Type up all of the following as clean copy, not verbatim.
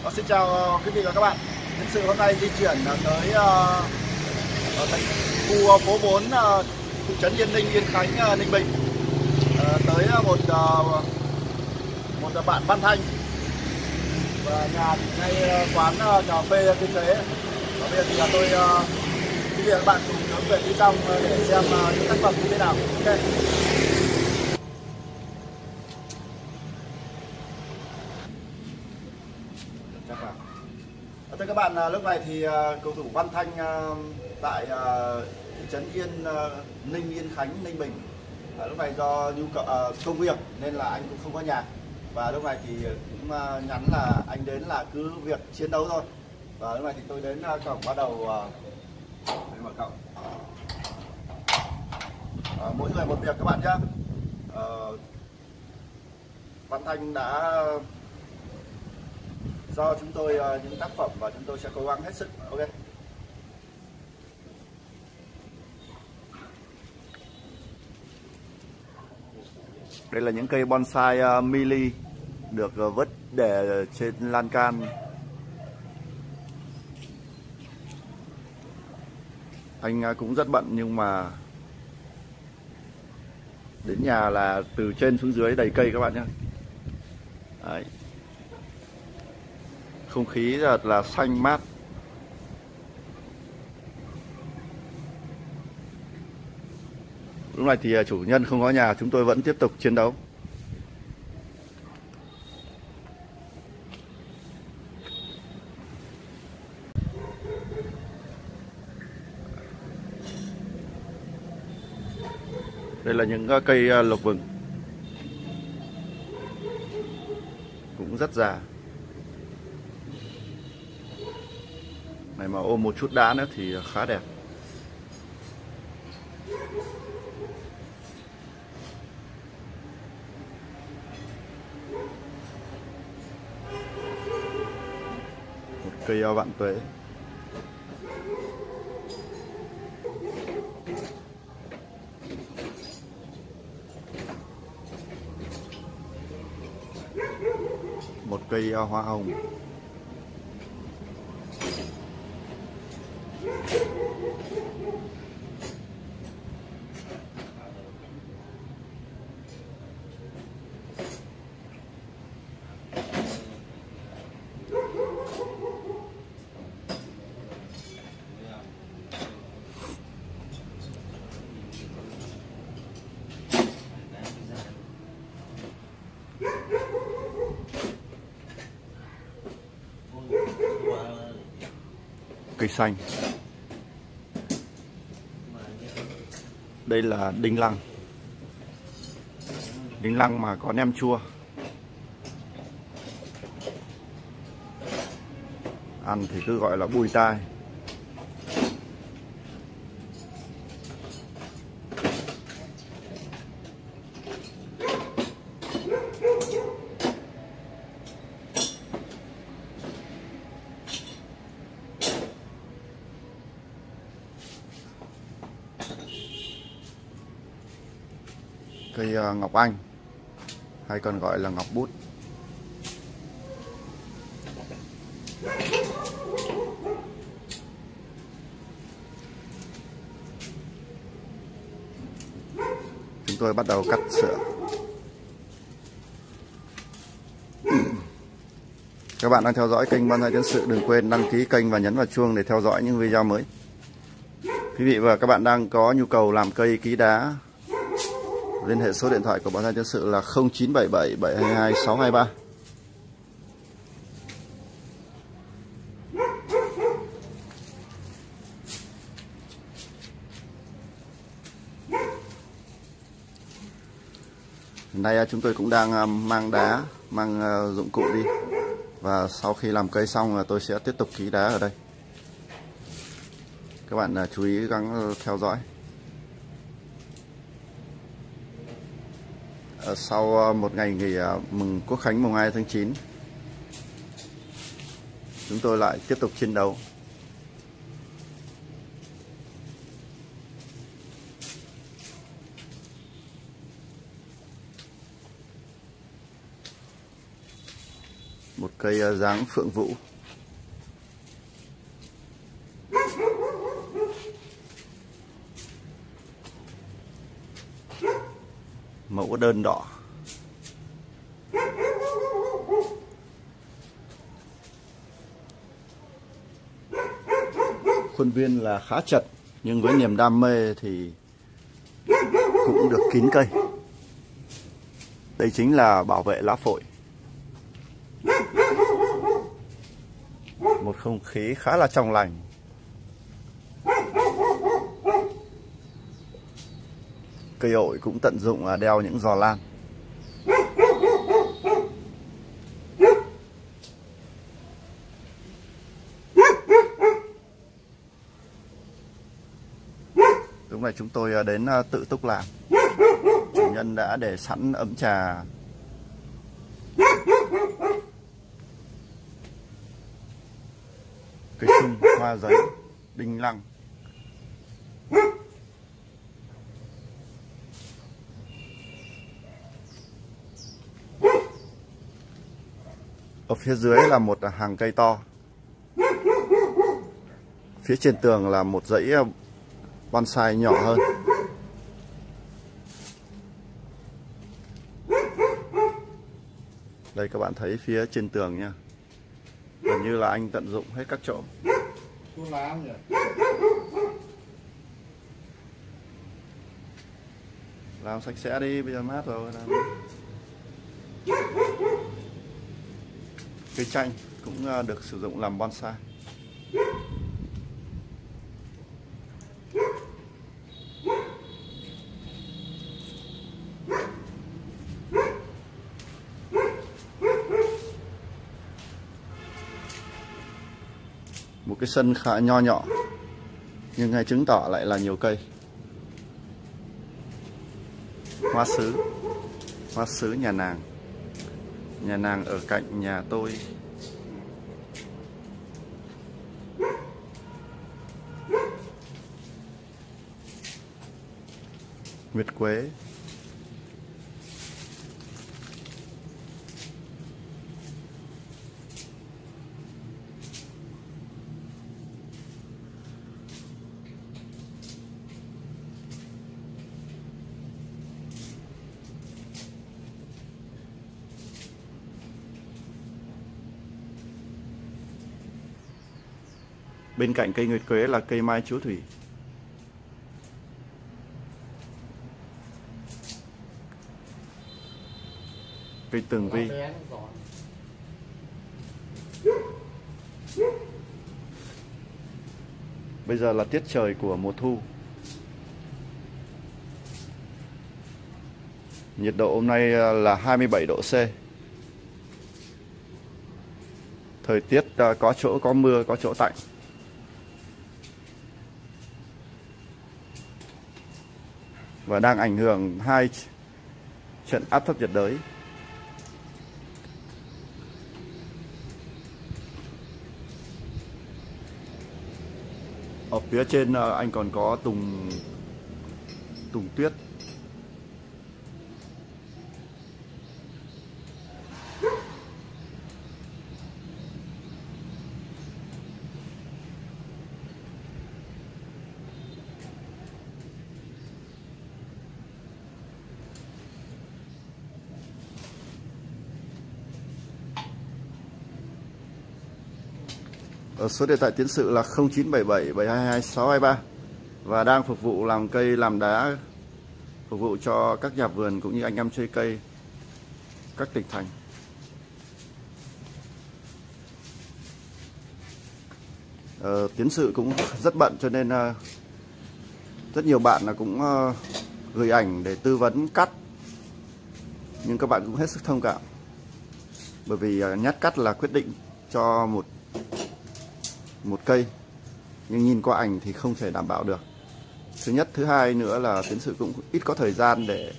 Xin chào quý vị và các bạn. Nhân sự hôm nay di chuyển tới thành khu phố 4 thị trấn Yên Ninh, Yên Khánh, Ninh Bình, tới một bạn Văn Thanh và nhà ngay quán cà phê Kinh Tế. Và bây giờ thì tôi quý vị và các bạn cùng hướng về phía trong để xem những tác phẩm như thế nào. Ok. Thưa các bạn, lúc này thì cầu thủ Văn Thanh tại thị trấn Ninh, Yên Khánh, Ninh Bình, lúc này do nhu cầu công việc nên là anh cũng không có nhà, và lúc này thì cũng nhắn là anh đến là cứ việc chiến đấu thôi. Và lúc này thì tôi đến cổng, bắt đầu để mở cổng. Mỗi người một việc các bạn nhé. Văn Thanh đã do chúng tôi những tác phẩm và chúng tôi sẽ cố gắng hết sức. Ok. Đây là những cây bonsai mini được vứt để trên lan can. Anh cũng rất bận nhưng mà đến nhà là từ trên xuống dưới đầy cây các bạn nhé. Đấy. Không khí rất là xanh mát. Lúc này thì chủ nhân không có nhà, chúng tôi vẫn tiếp tục chiến đấu. Đây là những cây lộc vừng cũng rất già. Này mà ôm một chút đá nữa thì khá đẹp. Một cây vạn tuế. Một cây hoa hồng. Cây xanh. Đây là đinh lăng. Đinh lăng mà có nem chua. Ăn thì cứ gọi là bùi tai. Cây ngọc anh hay còn gọi là ngọc bút. Chúng tôi bắt đầu cắt sữa. Các bạn đang theo dõi kênh Bonsai Chiến Sự, đừng quên đăng ký kênh và nhấn vào chuông để theo dõi những video mới. Quý vị và các bạn đang có nhu cầu làm cây ký đá, liên hệ số điện thoại của Bonsai Chiến Sự là 0977 722 623. Hiện nay chúng tôi cũng đang mang đá, mang dụng cụ đi. Và sau khi làm cây xong là tôi sẽ tiếp tục ký đá ở đây. Các bạn chú ý gắng theo dõi. Sau một ngày nghỉ mừng Quốc khánh mùng 2 tháng 9, chúng tôi lại tiếp tục chiến đấu. Một cây dáng phượng vũ. Mẫu đơn đỏ. Khuôn viên là khá chật, nhưng với niềm đam mê thì cũng được kín cây. Đây chính là bảo vệ lá phổi. Một không khí khá là trong lành. Cây ổi cũng tận dụng đeo những giò lan. Lúc này chúng tôi đến tự túc làm. Chủ nhân đã để sẵn ấm trà. Cây sung, hoa giấy, đinh lăng. Ở phía dưới là một hàng cây to. Phía trên tường là một dãy bonsai nhỏ hơn. Đây các bạn thấy phía trên tường nha. Gần như là anh tận dụng hết các chỗ. Làm sạch sẽ đi, bây giờ mát rồi. Cây chanh cũng được sử dụng làm bonsai. Một cái sân khá nho nhỏ, nhưng hay chứng tỏ lại là nhiều cây. Hoa sứ nhà nàng. Nhà nàng ở cạnh nhà tôi. Nguyệt quế. Bên cạnh cây nguyệt quế là cây mai chúa thủy. Cây tường vi. Bây giờ là tiết trời của mùa thu. Nhiệt độ hôm nay là 27 độ C. Thời tiết có chỗ có mưa, có chỗ tạnh. Và đang ảnh hưởng hai trận áp thấp nhiệt đới. Ở phía trên anh còn có tùng tuyết. Số điện thoại tiến sự là 0977 722 623 và đang phục vụ làm cây làm đá, phục vụ cho các nhà vườn cũng như anh em chơi cây các tỉnh thành. Tiến sự cũng rất bận cho nên rất nhiều bạn cũng gửi ảnh để tư vấn cắt, nhưng các bạn cũng hết sức thông cảm, bởi vì nhát cắt là quyết định cho một cây, nhưng nhìn qua ảnh thì không thể đảm bảo được. Thứ nhất, thứ hai nữa là tiến sự cũng ít có thời gian để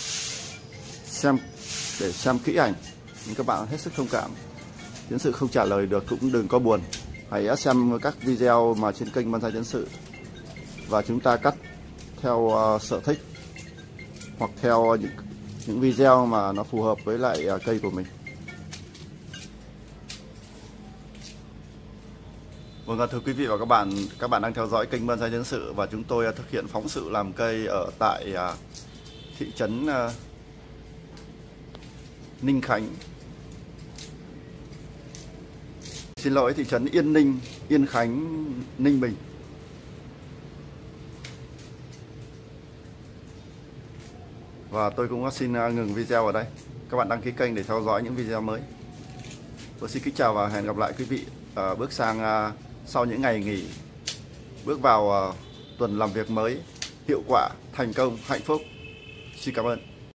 xem kỹ ảnh, nhưng các bạn hết sức thông cảm. Tiến sự không trả lời được cũng đừng có buồn, hãy xem các video mà trên kênh Bonsai Tiến sự và chúng ta cắt theo sở thích hoặc theo những video mà nó phù hợp với lại cây của mình. Vâng, thưa quý vị và các bạn đang theo dõi kênh Bonsai Nhân Sự và chúng tôi thực hiện phóng sự làm cây ở tại thị trấn Ninh Khánh. Xin lỗi, thị trấn Yên Ninh, Yên Khánh, Ninh Bình. Và tôi cũng xin ngừng video ở đây. Các bạn đăng ký kênh để theo dõi những video mới. Tôi xin kính chào và hẹn gặp lại quý vị bước sang sau những ngày nghỉ, bước vào tuần làm việc mới hiệu quả, thành công, hạnh phúc. Xin cảm ơn.